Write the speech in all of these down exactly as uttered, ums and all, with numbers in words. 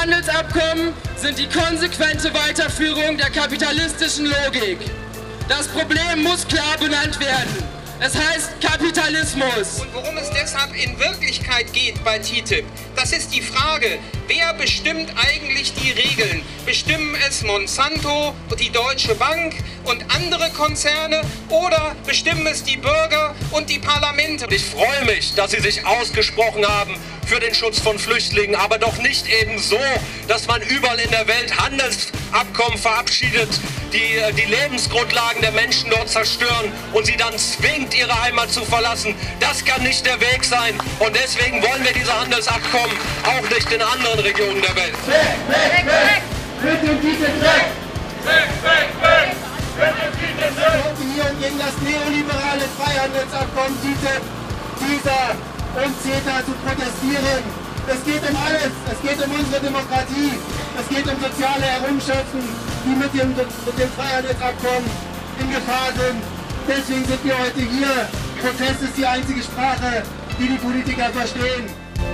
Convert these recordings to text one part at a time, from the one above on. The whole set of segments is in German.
Freihandelsabkommen sind die konsequente Weiterführung der kapitalistischen Logik. Das Problem muss klar benannt werden. Es heißt Kapitalismus. Und worum es deshalb in Wirklichkeit geht bei T T I P, das ist die Frage, wer bestimmt eigentlich die Regeln? Bestimmen es Monsanto, die Deutsche Bank und andere Konzerne oder bestimmen es die Bürger und die Parlamente? Ich freue mich, dass Sie sich ausgesprochen haben für den Schutz von Flüchtlingen, aber doch nicht eben so, dass man überall in der Welt Handelsabkommen verabschiedet, die die Lebensgrundlagen der Menschen dort zerstören und sie dann zwingt, ihre Heimat zu verlassen. Das kann nicht der Weg sein und deswegen wollen wir diese Handelsabkommen auch nicht in anderen Regionen der Welt. Weg, weg, weg! Mit dem T T I P weg! Weg, weg, weg! Mit dem T T I P weg! Wir sind hier gegen das neoliberale Freihandelsabkommen T T I P, TISA und CETA zu protestieren. Es geht um alles. Es geht um unsere Demokratie. Es geht um soziale Errungenschaften, die mit dem, mit dem Freihandelsabkommen in Gefahr sind. Deswegen sind wir heute hier. Protest ist die einzige Sprache, die die Politiker verstehen.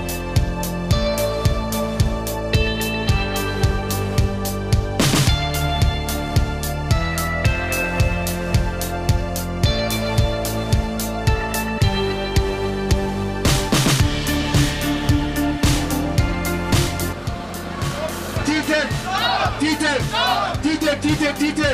T T I P! T T I P! T T I P! T T I P!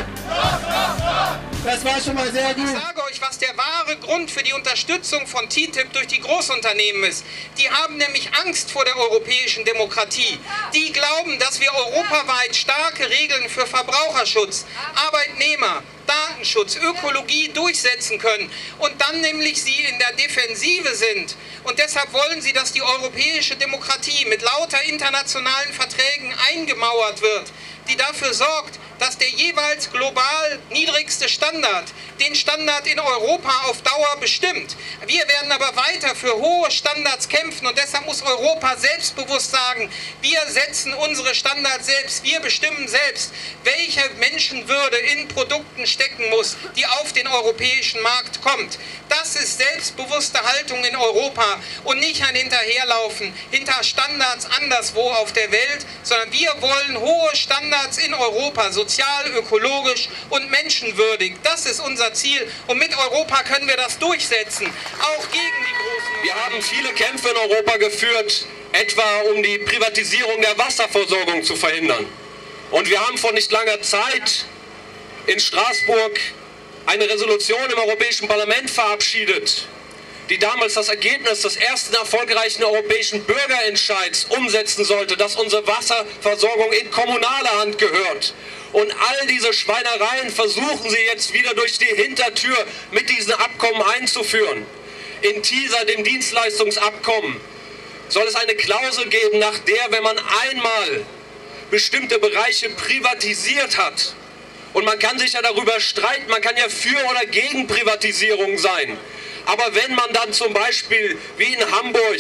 Das war schon mal sehr gut. Ich sage euch, was der wahre Grund für die Unterstützung von T T I P durch die Großunternehmen ist. Die haben nämlich Angst vor der europäischen Demokratie. Die glauben, dass wir europaweit starke Regeln für Verbraucherschutz, Arbeitnehmer, Datenschutz, Ökologie durchsetzen können und dann nämlich sie in der Defensive sind. Und deshalb wollen sie, dass die europäische Demokratie mit lauter internationalen Verträgen eingemauert wird, die dafür sorgt, dass der jeweils global niedrigste Standard den Standard in Europa auf Dauer bestimmt. Wir werden aber weiter für hohe Standards kämpfen und deshalb muss Europa selbstbewusst sagen, wir setzen unsere Standards selbst, wir bestimmen selbst, welche Menschenwürde in Produkten stecken muss, die auf den europäischen Markt kommt. Das ist selbstbewusste Haltung in Europa und nicht ein Hinterherlaufen hinter Standards anderswo auf der Welt, sondern wir wollen hohe Standards in Europa, sozial, ökologisch und menschenwürdig. Das ist unser Ziel und mit Europa können wir das durchsetzen, auch gegen die großen... Wir haben viele Kämpfe in Europa geführt, etwa um die Privatisierung der Wasserversorgung zu verhindern. Und wir haben vor nicht langer Zeit in Straßburg eine Resolution im Europäischen Parlament verabschiedet, die damals das Ergebnis des ersten erfolgreichen europäischen Bürgerentscheids umsetzen sollte, dass unsere Wasserversorgung in kommunale Hand gehört. Und all diese Schweinereien versuchen sie jetzt wieder durch die Hintertür mit diesen Abkommen einzuführen. In TISA, dem Dienstleistungsabkommen, soll es eine Klausel geben, nach der, wenn man einmal bestimmte Bereiche privatisiert hat, und man kann sich ja darüber streiten, man kann ja für oder gegen Privatisierung sein, aber wenn man dann zum Beispiel wie in Hamburg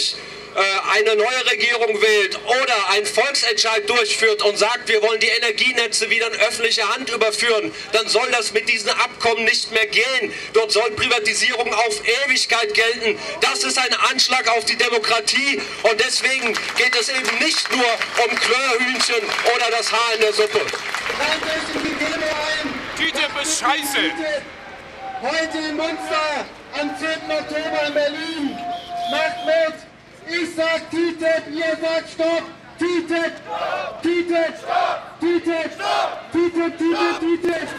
eine neue Regierung wählt oder einen Volksentscheid durchführt und sagt, wir wollen die Energienetze wieder in öffentliche Hand überführen, dann soll das mit diesen Abkommen nicht mehr gehen. Dort soll Privatisierung auf Ewigkeit gelten. Das ist ein Anschlag auf die Demokratie und deswegen geht es eben nicht nur um Klörhühnchen oder das Haar in der Suppe. T T I P ist scheiße. Heute in Münster am zehnten Oktober in Berlin. Macht mit! Ich sag T T I P, ihr sagt Stopp! T T I P! T T I P! T T I P! T T I P! T T I P! T T I P!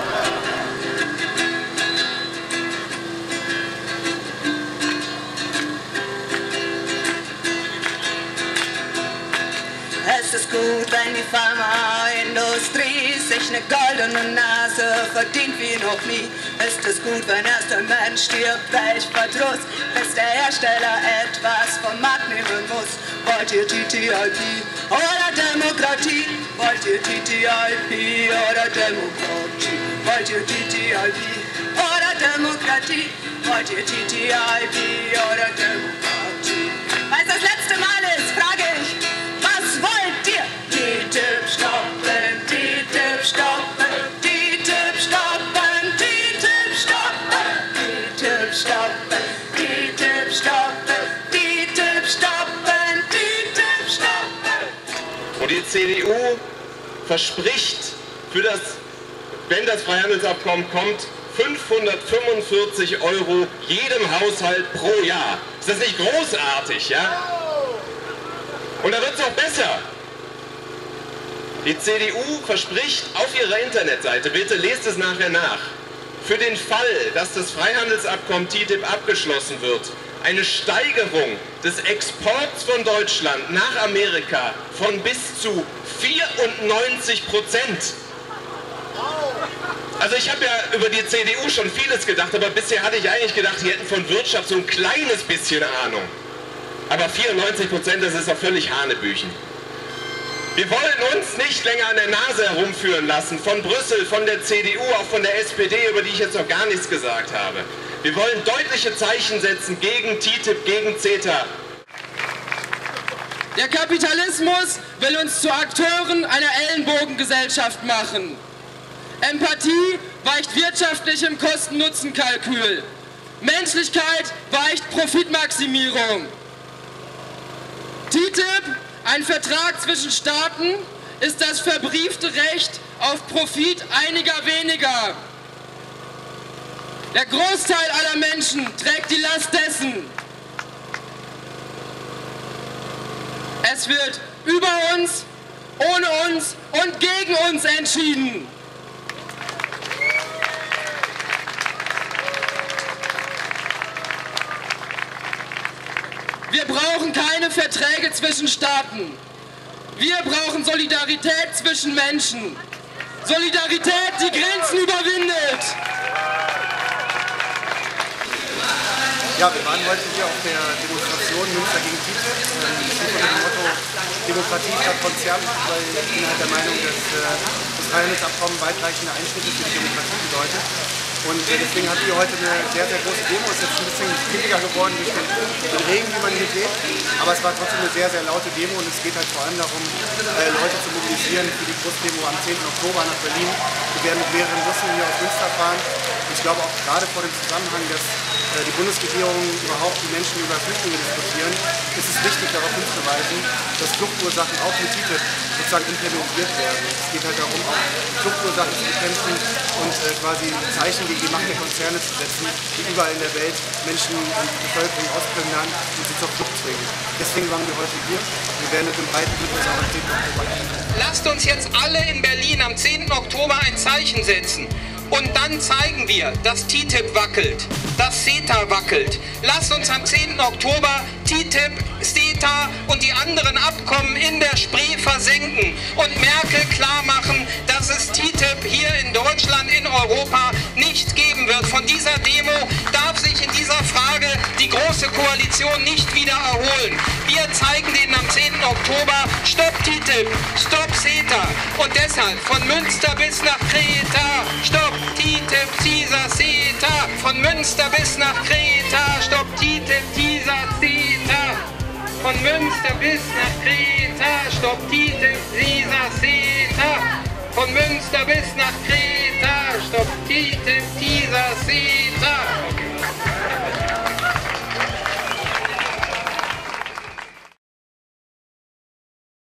Es ist gut, wenn die Pharmaindustrie sich eine goldene Nase verdient wie noch nie. Es ist gut, wenn erst ein Mensch stirbt, welch Verdruss, bis der Hersteller etwas vom Markt nehmen muss. Wollt ihr T T I P oder Demokratie? Wollt ihr T T I P oder Demokratie? Wollt ihr T T I P oder Demokratie? Wollt ihr T T I P oder Demokratie? Weil es das letzte Mal ist, frage ich, was wollt ihr? T T I P stoppen, T T I P stoppen, T T I P stoppen, T T I P stoppen, T T I P stoppen, T T I P stoppen, T T I P stoppen, T T I P stoppen. Und die C D U verspricht, für das, wenn das Freihandelsabkommen kommt, fünfhundertfünfundvierzig Euro jedem Haushalt pro Jahr. Ist das nicht großartig, ja? Und da wird es auch besser. Die C D U verspricht auf ihrer Internetseite, bitte lest es nachher nach, für den Fall, dass das Freihandelsabkommen T T I P abgeschlossen wird, eine Steigerung des Exports von Deutschland nach Amerika von bis zu vierundneunzig Prozent. Also ich habe ja über die C D U schon vieles gedacht, aber bisher hatte ich eigentlich gedacht, die hätten von Wirtschaft so ein kleines bisschen Ahnung. Aber vierundneunzig Prozent, das ist doch völlig Hanebüchen. Wir wollen uns nicht länger an der Nase herumführen lassen, von Brüssel, von der C D U, auch von der S P D, über die ich jetzt noch gar nichts gesagt habe. Wir wollen deutliche Zeichen setzen gegen T T I P, gegen CETA. Der Kapitalismus will uns zu Akteuren einer Ellenbogengesellschaft machen. Empathie weicht wirtschaftlichem Kosten-Nutzen-Kalkül. Menschlichkeit weicht Profitmaximierung. T T I P, ein Vertrag zwischen Staaten, ist das verbriefte Recht auf Profit einiger weniger. Der Großteil aller Menschen trägt die Last dessen. Es wird über uns, ohne uns und gegen uns entschieden. Wir brauchen keine Verträge zwischen Staaten. Wir brauchen Solidarität zwischen Menschen. Solidarität, die Grenzen überwindet. Ja, wir waren heute hier auf der Demonstration Münster gegen T T I P. Ähm, steht unter dem Motto Demokratie statt Konzern, weil ich bin halt der Meinung, dass äh, das Freihandelsabkommen weitreichende Einschnitte für die Demokratie bedeutet. Und äh, deswegen hatten wir heute eine sehr, sehr große Demo. Es ist jetzt ein bisschen weniger geworden durch den, den Regen, wie man hier sieht. Aber es war trotzdem eine sehr, sehr laute Demo und es geht halt vor allem darum, äh, Leute zu mobilisieren für die Großdemo am zehnten Oktober nach Berlin. Wir werden mit mehreren Bussen hier aus Münster fahren. Und ich glaube auch gerade vor dem Zusammenhang, dass äh, die Bundesregierung überhaupt die Menschen über Flüchtlinge diskutieren, ist es wichtig, darauf hinzuweisen, dass Fluchtursachen auch mit T T I P sozusagen implementiert werden. Es geht halt darum, auch Fluchtursachen zu bekämpfen und äh, quasi Zeichen gegen die Macht der Konzerne zu setzen, die überall in der Welt Menschen und die Bevölkerung ausplündern und sie zur Flucht zwingen. Deswegen waren wir heute hier. Wir werden mit dem breiten Bündnis auch am zehnten Oktober gehen. Lasst uns jetzt alle in Berlin am zehnten Oktober ein Zeichen setzen. Und dann zeigen wir, dass T T I P wackelt, dass CETA wackelt. Lasst uns am zehnten Oktober T T I P, CETA und die anderen Abkommen in der Spree versenken und Merkel klar machen, dass es T T I P hier in Deutschland, in Europa nicht geben wird. Von dieser Demo darf sich in dieser Frage die Große Koalition nicht wieder erholen. Wir zeigen denen am zehnten Oktober, stopp T T I P, stopp CETA und deshalb von Münster bis nach Kreta, stopp T T I P, TISA, CETA, von Münster bis nach Kreta, stopp T T I P, TISA, CETA, von Münster bis nach Kreta, stopp T T I P, TISA, CETA, von Münster bis nach Kreta.